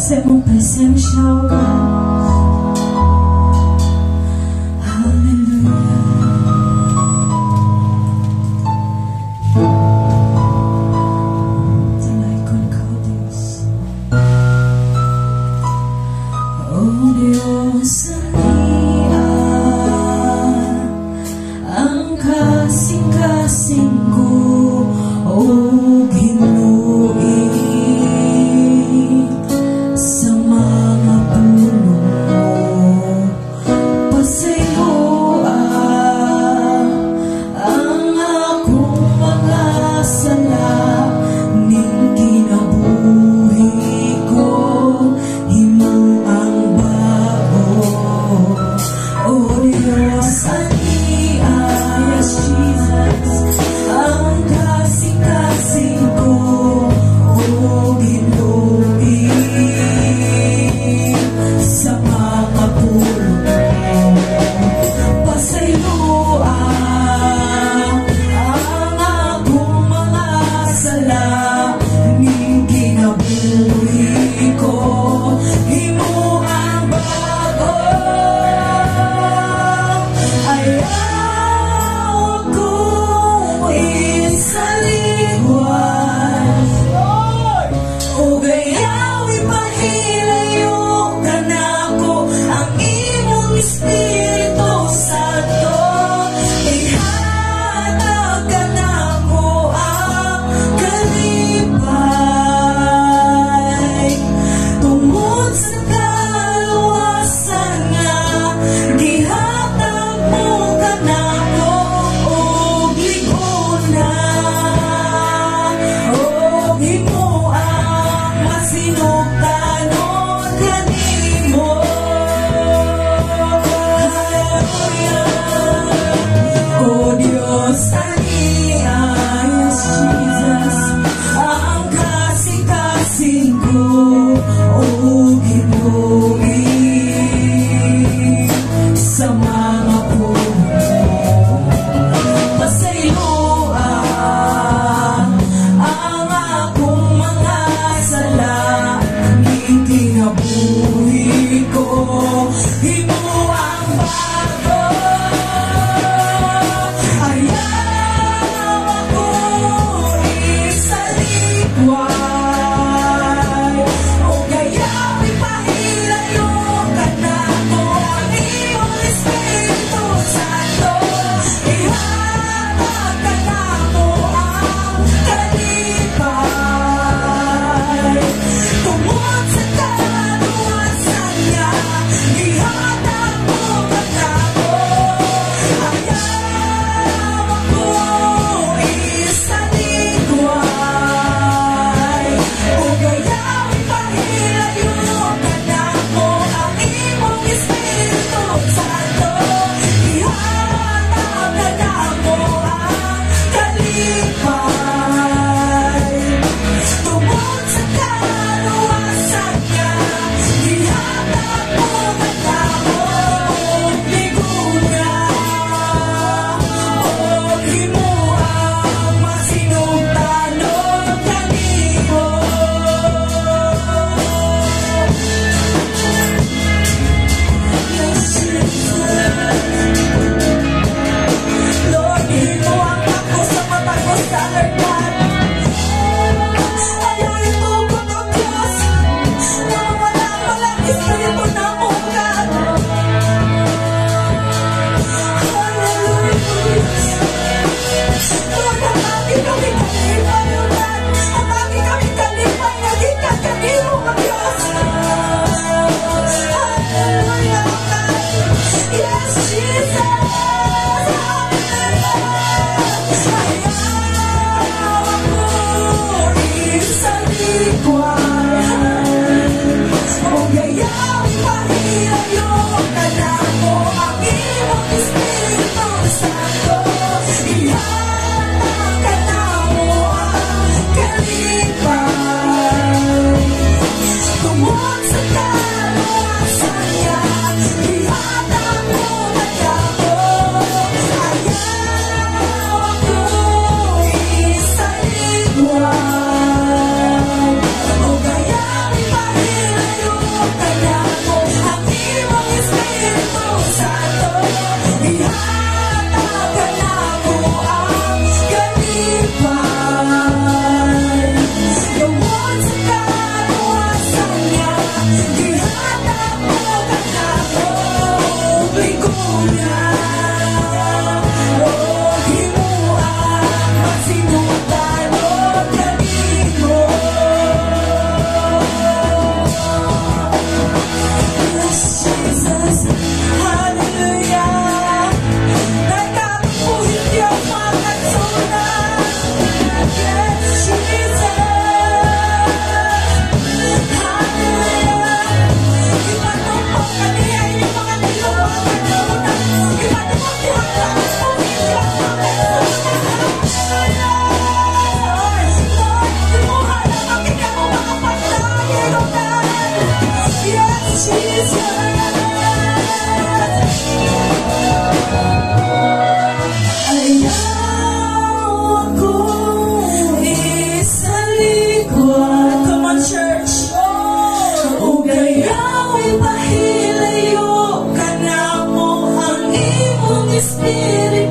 sa iyong presensya, O God. Hallelujah. Talaikon ka, O Diyos. O Diyos, ang kasing-kasing ko, O Ginoo, sa mga pulong mo, pasayo ang akong mga sala, ning kinabuhi ko, himo ang bago. O Diyos, yes, Jesus, ang kasing-kasing ko, O Ginoo, sa mga pulong mo, pasayo ang akong mga sala, ning kinabuhi ko, himo ang bago. Ayaw ko isaliwan, o gayaw ipahilayo ka na ko, ang imong Espiritu Santo, ihatag ka na ko ang kalipay, tungod sa kaluwasan nga gihatag mo ka na ko, og ligonan, og himo ang masinugtanon kanimo. Hallelujah. O Diyos, yes, Jesus, ang kasing-kasing ko, O Ginoo, sa mga pulong mo, pasayo ang akong mga sala, ning kinabuhi ko, himo ang bago. Ayaw ako isaligway, o gayaw ipahilayo ka na ko, ang imong Espiritu Santo, ihatag ka na ko ang kalipay, tungod sa kaluwasan nga gihatag mo ka na ko. Ayaw ako isaligway, o gayaw ipahilayo ka na ko, ang imong Espiritu Santo, ihatag ka na ko ang kalipay, tungod sa kaluwasan nga gihatag mo ka na ko, og ligonan, og himo ang masinugtanon kanimo. Yes, Jesus. Lord, himo ang ako sa mata ko sa alertan. Ayaw itugot, O Diyos, na wala palang Espiritu na mo, God. Hallelujah. Lord, ang aking kami kalipay, O God. Ang aking kami kalipay na gikan kanimo, O Diyos. Hallelujah, O God. Yes, Jesus. Ayaw ako isaligway, o gayaw ipahilayo ka na ko, ang imong Espiritu Santo, ihatag ka na mo ang kalipay, tungod sa kaluwasan nga gihatag mo ka na ko. Ayaw ako isaligway, o buwan. Come on, church. O gayaway pahilayo ka na mo ang imong espiritu.